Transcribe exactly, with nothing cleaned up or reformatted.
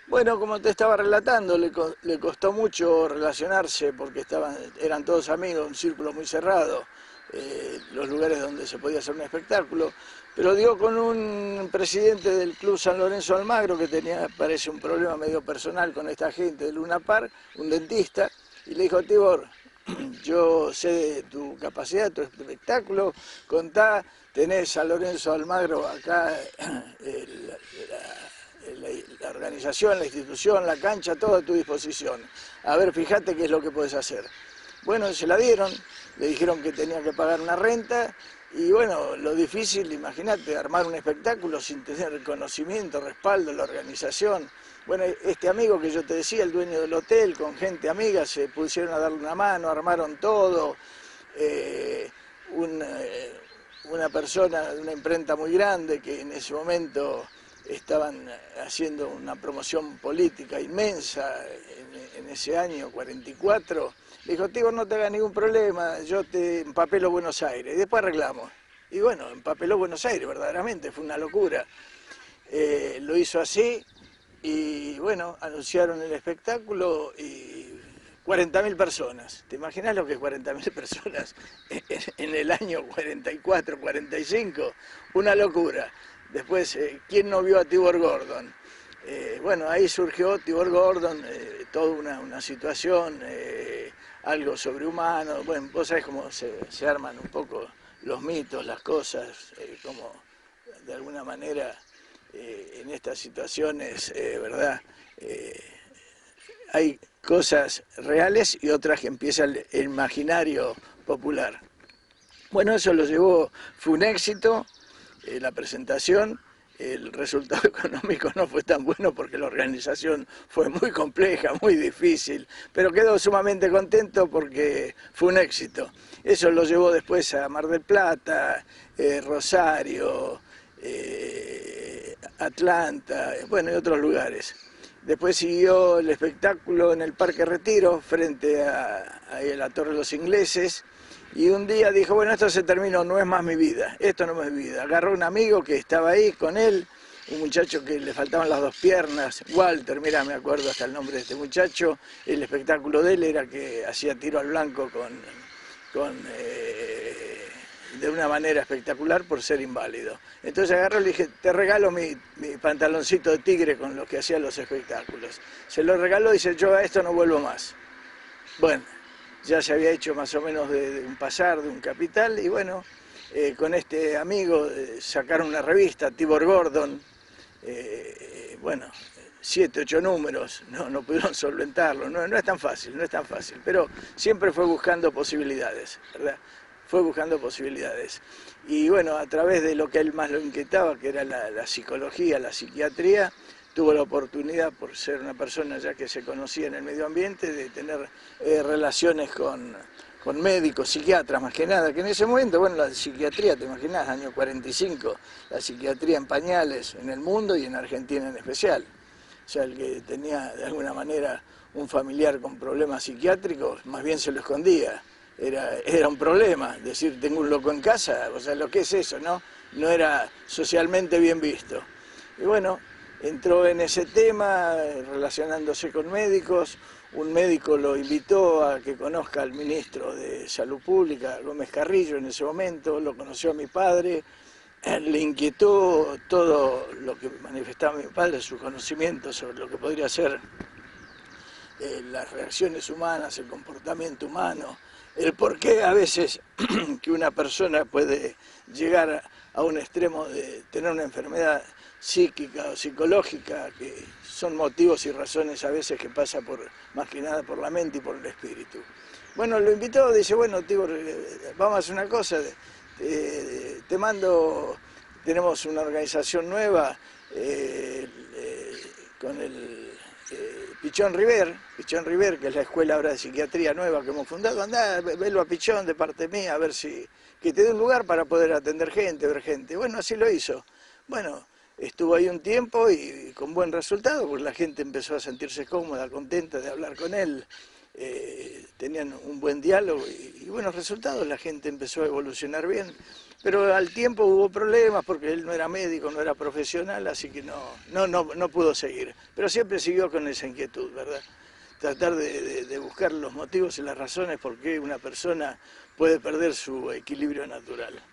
Bueno, como te estaba relatando, le, co- le costó mucho relacionarse porque estaban, eran todos amigos, un círculo muy cerrado, eh, los lugares donde se podía hacer un espectáculo, pero dio con un presidente del Club San Lorenzo Almagro que tenía, parece, un problema medio personal con esta gente de Luna Park, un dentista, y le dijo: Tibor, yo sé de tu capacidad, tu espectáculo, contá, tenés a Lorenzo Almagro acá, el, la, la, la organización, la institución, la cancha, todo a tu disposición. A ver, fíjate qué es lo que puedes hacer. Bueno, se la dieron, le dijeron que tenía que pagar una renta y bueno, lo difícil, imagínate, armar un espectáculo sin tener reconocimiento, respaldo, la organización. Bueno, este amigo que yo te decía, el dueño del hotel, con gente amiga, se pusieron a darle una mano, armaron todo. Eh, un, eh, una persona de una imprenta muy grande que en ese momento estaban haciendo una promoción política inmensa en, en ese año cuarenta y cuatro, le dijo: Tibor, no te hagas ningún problema, yo te empapelo Buenos Aires y después arreglamos. Y bueno, empapeló Buenos Aires, verdaderamente, fue una locura. Eh, lo hizo así y bueno, anunciaron el espectáculo y cuarenta mil personas. ¿Te imaginas lo que es cuarenta mil personas en, en el año cuarenta y cuatro, cuarenta y cinco? Una locura. Después, eh, ¿quién no vio a Tibor Gordon? Eh, bueno, ahí surgió Tibor Gordon, eh, toda una, una situación, eh, algo sobrehumano. Bueno, vos sabés cómo se, se arman un poco los mitos, las cosas, eh, como de alguna manera eh, en estas situaciones, eh, ¿verdad? Eh, hay cosas reales y otras que empieza el, el imaginario popular. Bueno, eso lo llevó, fue un éxito, eh, la presentación. El resultado económico no fue tan bueno porque la organización fue muy compleja, muy difícil, pero quedó sumamente contento porque fue un éxito. Eso lo llevó después a Mar del Plata, eh, Rosario, eh, Atlanta, bueno, y otros lugares. Después siguió el espectáculo en el Parque Retiro, frente a, a la Torre de los Ingleses, y un día dijo: bueno, esto se terminó, no es más mi vida, esto no es mi vida. Agarró un amigo que estaba ahí con él, un muchacho que le faltaban las dos piernas, Walter, mira, me acuerdo hasta el nombre de este muchacho. El espectáculo de él era que hacía tiro al blanco con, con eh, de una manera espectacular por ser inválido. Entonces agarró y le dije: te regalo mi, mi pantaloncito de tigre con los que hacía los espectáculos. Se lo regaló y dice: yo a esto no vuelvo más. Bueno, ya se había hecho más o menos de, de un pasar, de un capital, y bueno, eh, con este amigo eh, sacaron una revista, Tibor Gordon, eh, bueno, siete, ocho números, no, no pudieron solventarlo, no, no es tan fácil, no es tan fácil, pero siempre fue buscando posibilidades, ¿verdad? Fue buscando posibilidades. Y bueno, a través de lo que a él más lo inquietaba, que era la, la psicología, la psiquiatría, tuvo la oportunidad, por ser una persona ya que se conocía en el medio ambiente, de tener eh, relaciones con, con médicos, psiquiatras más que nada, que en ese momento, bueno, la psiquiatría, te imaginas, año cuarenta y cinco, la psiquiatría en pañales en el mundo y en Argentina en especial. O sea, el que tenía de alguna manera un familiar con problemas psiquiátricos, más bien se lo escondía. Era, era un problema, decir tengo un loco en casa, o sea, lo que es eso, ¿no? No era socialmente bien visto. Y bueno, entró en ese tema relacionándose con médicos. Un médico lo invitó a que conozca al ministro de Salud Pública, Gómez Carrillo, en ese momento. Lo conoció a mi padre, le inquietó todo lo que manifestaba mi padre, su conocimiento sobre lo que podría ser eh, las reacciones humanas, el comportamiento humano, el por qué a veces que una persona puede llegar a un extremo de tener una enfermedad psíquica o psicológica, que son motivos y razones a veces que pasa por, más que nada por la mente y por el espíritu. Bueno, lo invitó, dice: bueno, Tibor, vamos a hacer una cosa, te, te mando, tenemos una organización nueva eh, eh, con el eh, Pichón River, Pichón River, que es la escuela ahora de psiquiatría nueva que hemos fundado. Andá, velo a Pichón de parte mía, a ver si, que te dé un lugar para poder atender gente, ver gente. Bueno, así lo hizo. Bueno, estuvo ahí un tiempo y con buen resultado, porque la gente empezó a sentirse cómoda, contenta de hablar con él. Eh, tenían un buen diálogo y, y buenos resultados, la gente empezó a evolucionar bien. pero al tiempo hubo problemas porque él no era médico, no era profesional, así que no, no, no, no pudo seguir. Pero siempre siguió con esa inquietud, ¿verdad? Tratar de, de, de buscar los motivos y las razones por qué una persona puede perder su equilibrio natural.